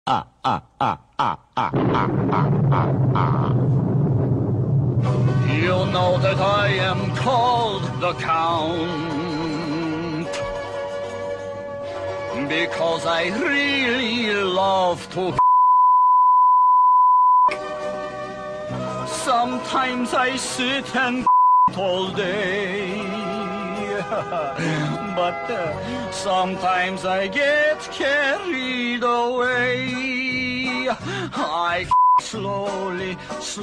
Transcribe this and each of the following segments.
You know that I am called the Count because I really love to. Sometimes I sit and all day, but sometimes I get carried away. I slowly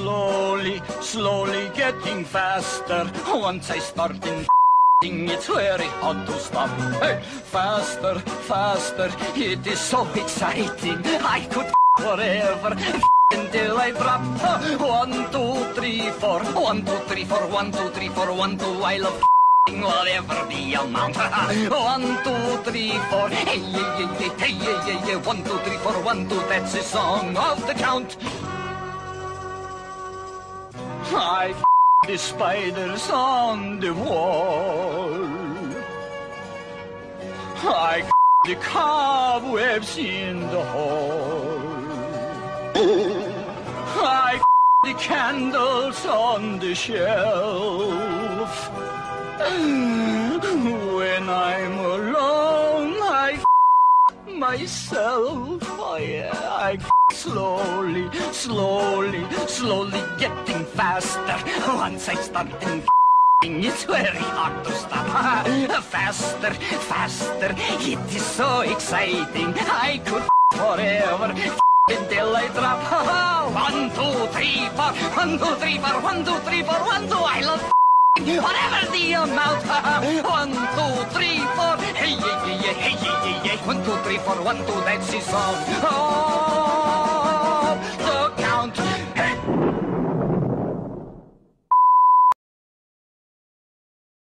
getting faster. Once I start it's very hard to stop. Hey, faster, it is so exciting. I could forever until I drop. 1, 2, 3, 4. 1, 2, 3, 4. 1, 2, 3, 4. 1, 2. I love whatever the amount. 1, 2, 3, 4. Hey, hey. 1, 2, 3, 4. 1, 2. That's the song of the Count. I the spiders on the wall. I the cobwebs in the hall. I the candles on the shelf. When I'm alone, I myself. Oh yeah, I slowly getting faster. Once I start it's very hard to stop. Faster, it is so exciting. I could forever until I drop. 1, 2, 3, 4. 1, 2, 3, 4. 1, 2, 3, 4. 1, 2. I love whatever the amount. 1, 2, 3, 4. Hey, 1, 2, 3, 4. 1, 2. That's his song.